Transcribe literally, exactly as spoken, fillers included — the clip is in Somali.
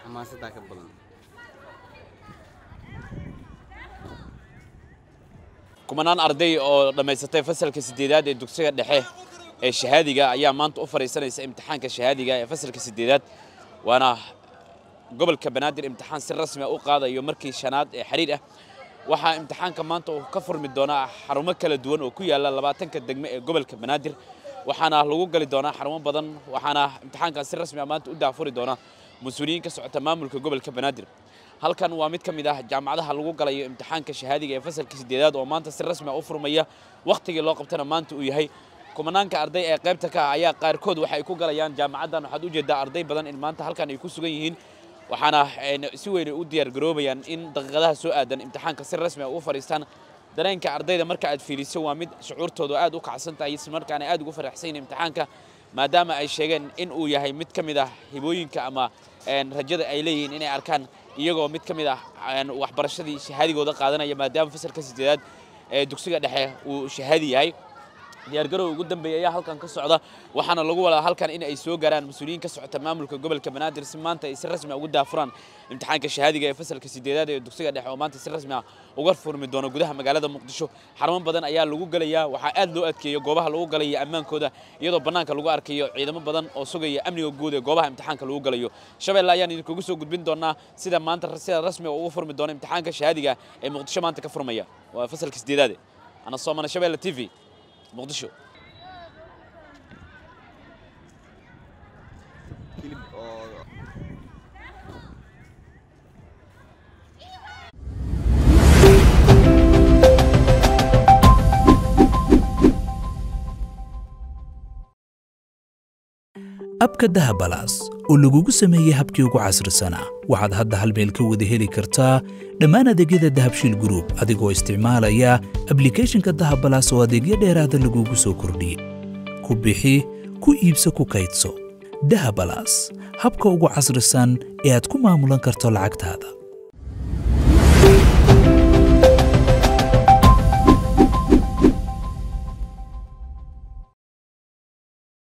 xamaasadda ka badan kumanaan arday oo dhameysatay fasalka sideedaad ee dugsiga dhexe ee shahaadiga ayaa maanta u fariisanaysa imtixaanka shahaadiga ee fasalka sideedaad waana gobolka Banaadir imtixaan si rasmi ah u qaadayo markii shanaad ee xiriir ah waxa imtixaanka maanta uu ka furmi doona xarumo kala duwan oo ku yaala labaatanka degmo ee gobolka Banaadir waxaana lagu gali doona xarumo badan waxaana imtixaanka si rasmi ah maanta u daafuri doona mas'uuliyiin ka socota maamulka gobolka Banaadir halkan waa mid kamid ah jaamacadaha lagu galayo imtixaanka shahaadiga ee fasalka sideedaad oo maanta si rasmi ah u furmaya waqtigii loo qabtana maanta uu yahay kumanaanka arday ee qaybta ka ayaa qaarkood waxay ku galayaan jaamacadan waxaad u jeedaa arday badan in maanta halkan ay ku sugan yihiin waxaana si weyn u diyaar garoobayaan in daqiiqadaha soo aadan imtixaanka si rasmi ah u fariistaan dareenka ardayda marka aad fiiliso waa mid shucuurtooda aad u kacsan tahay isla markaana aad ugu faraxsan imtixaanka maadaama ay sheegeen in uu yahay mid kamid ah hibooyinka ama rajada ay leeyihiin inay arkaan iyagoo mid kamid ah waxbarashadii shahaadigooda qaadanaya maadaama fasalka sideedaad ee dugsiga dhexe uu shahaadi yahay diyaar garow ugu dambeeyay ayaa halkan ka socda waxaana lagu wada halkan in ay soo gaaraan mas'uuliyiin ka socota maamulka gobolka Banaadir si maanta ay si rasmi ah ugu daafuraan imtixaanka shahaadiga ee fasalka sideedaad ee dugsiga dhexe oo maanta si rasmi ah uga furmi doona gudaha magaalada Muqdisho xarumo badan ayaa lagu galayaa waxa aad loo adkeeyo goobaha lagu galayo ammaankooda iyadoo banaanka lagu arkayo ciidamo badan oo sugaya amniga guud ee goobaha imtixaanka lagu galayo Shabeelle ayaan idinku soo gudbin doonaa sida maanta sida rasmi ah ugu furmi doona imtixaanka shahaadiga ee Muqdisho maanta ka furmaya waa fasalka sideedaad ana Soomana Shabeelle T V Muqdisho abka dahabalaas oo lagugu sameeyay habkii ugu casrisanaa waxaad hadda hal meel ka wada heli kartaa dhammaan adeegyada dahabshiil group adigoo isticmaalaya applicationka dahabalaas oo adeegyo dheeraada lagugu soo kordhiyey ku bixi ku iibso ku kaydso dahabalaas habka ugu casrisan ee aad ku maamulan karto lacagtaada